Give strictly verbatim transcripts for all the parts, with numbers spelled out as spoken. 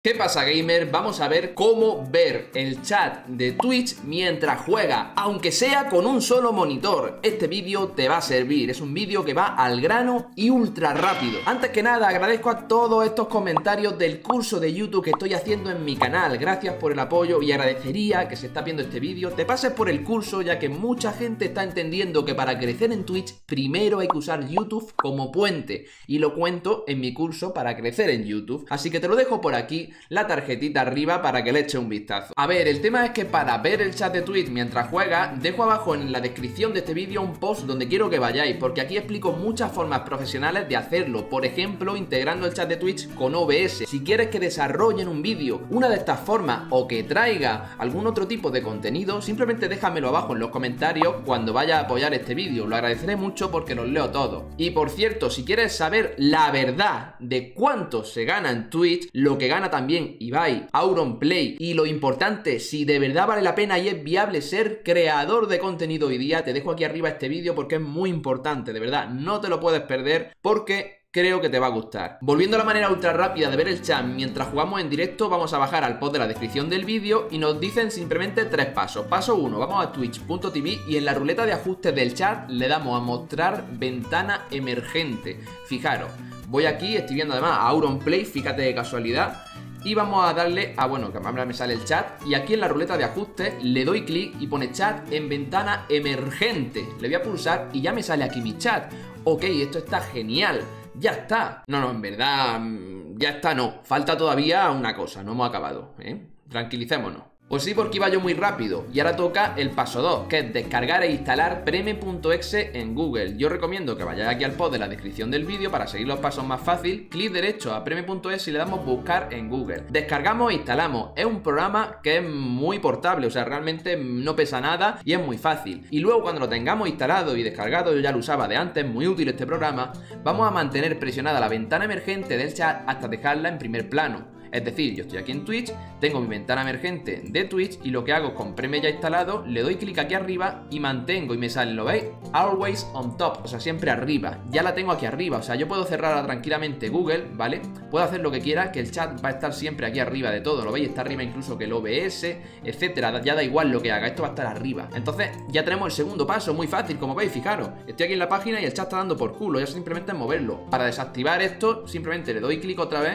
¿Qué pasa, gamer? Vamos a ver cómo ver el chat de Twitch mientras juega, aunque sea con un solo monitor. Este vídeo te va a servir, es un vídeo que va al grano y ultra rápido. Antes que nada, agradezco a todos estos comentarios del curso de YouTube que estoy haciendo en mi canal. Gracias por el apoyo y agradecería que si estás viendo este vídeo te pases por el curso, ya que mucha gente está entendiendo que para crecer en Twitch primero hay que usar YouTube como puente, y lo cuento en mi curso para crecer en YouTube. Así que te lo dejo por aquí, la tarjetita arriba, para que le eche un vistazo. A ver, el tema es que para ver el chat de Twitch mientras juega, dejo abajo en la descripción de este vídeo un post donde quiero que vayáis, porque aquí explico muchas formas profesionales de hacerlo. Por ejemplo, integrando el chat de Twitch con O B S. Si quieres que desarrolle en un vídeo una de estas formas o que traiga algún otro tipo de contenido, simplemente déjamelo abajo en los comentarios cuando vaya a apoyar este vídeo. Lo agradeceré mucho porque los leo todos. Y por cierto, si quieres saber la verdad de cuánto se gana en Twitch, lo que gana también Ibai, Auronplay, y lo importante, si de verdad vale la pena y es viable ser creador de contenido hoy día, te dejo aquí arriba este vídeo porque es muy importante, de verdad, no te lo puedes perder porque creo que te va a gustar. Volviendo a la manera ultra rápida de ver el chat mientras jugamos en directo, vamos a bajar al post de la descripción del vídeo y nos dicen simplemente tres pasos. Paso uno, vamos a twitch punto tv y en la ruleta de ajustes del chat le damos a mostrar ventana emergente. Fijaros, voy aquí, estoy viendo además a Auronplay, fíjate de casualidad. Y vamos a darle a, bueno, que ahora me sale el chat. Y aquí en la ruleta de ajustes le doy clic y pone chat en ventana emergente. Le voy a pulsar y ya me sale aquí mi chat. Ok, esto está genial. Ya está. No, no, en verdad, ya está, no. Falta todavía una cosa, no hemos acabado, ¿eh? Tranquilicémonos. Pues sí, porque iba yo muy rápido. Y ahora toca el paso dos, que es descargar e instalar preme punto exe en Google. Yo recomiendo que vayáis aquí al post de la descripción del vídeo para seguir los pasos más fácil. Clic derecho a preme punto exe y le damos buscar en Google. Descargamos e instalamos. Es un programa que es muy portable, o sea, realmente no pesa nada y es muy fácil. Y luego cuando lo tengamos instalado y descargado, yo ya lo usaba de antes, muy útil este programa, vamos a mantener presionada la ventana emergente del chat hasta dejarla en primer plano. Es decir, yo estoy aquí en Twitch, tengo mi ventana emergente de Twitch y lo que hago es con Preme ya instalado, le doy clic aquí arriba y mantengo y me sale, ¿lo veis? Always on top, o sea, siempre arriba. Ya la tengo aquí arriba, o sea, yo puedo cerrar tranquilamente Google, ¿vale? Puedo hacer lo que quiera, que el chat va a estar siempre aquí arriba de todo, ¿lo veis? Está arriba incluso que el O B S, etcétera. Ya da igual lo que haga, esto va a estar arriba. Entonces, ya tenemos el segundo paso, muy fácil, como veis, fijaros. Estoy aquí en la página y el chat está dando por culo, ya simplemente es moverlo. Para desactivar esto, simplemente le doy clic otra vez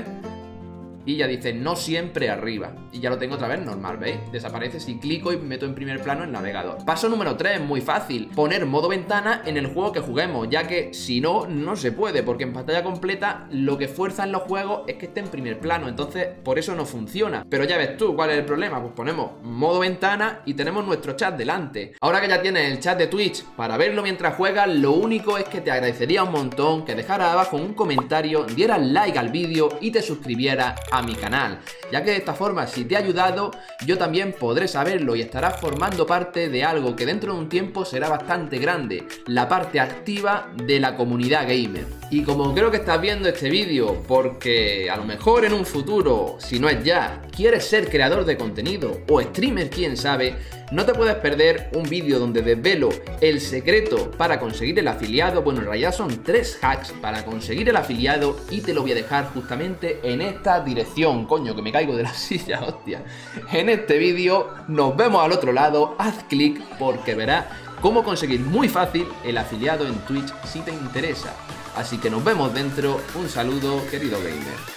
y ya dice no siempre arriba. Y ya lo tengo otra vez normal, ¿veis? Desaparece si clico y meto en primer plano el navegador. Paso número tres, muy fácil. Poner modo ventana en el juego que juguemos, ya que si no, no se puede, porque en pantalla completa lo que fuerza en los juegos es que esté en primer plano. Entonces, por eso no funciona. Pero ya ves tú, ¿cuál es el problema? Pues ponemos modo ventana y tenemos nuestro chat delante. Ahora que ya tienes el chat de Twitch para verlo mientras juegas, lo único es que te agradecería un montón que dejaras abajo un comentario, dieras like al vídeo y te suscribieras a a mi canal, ya que de esta forma, si te ha ayudado, yo también podré saberlo y estarás formando parte de algo que dentro de un tiempo será bastante grande, la parte activa de la comunidad gamer. Y como creo que estás viendo este vídeo porque a lo mejor en un futuro, si no es ya, quieres ser creador de contenido o streamer, quién sabe, no te puedes perder un vídeo donde desvelo el secreto para conseguir el afiliado. Bueno, en realidad son tres hacks para conseguir el afiliado y te lo voy a dejar justamente en esta dirección. Coño, que me caigo de la silla, hostia. En este vídeo nos vemos al otro lado, haz clic porque verás cómo conseguir muy fácil el afiliado en Twitch si te interesa. Así que nos vemos dentro, un saludo querido gamer.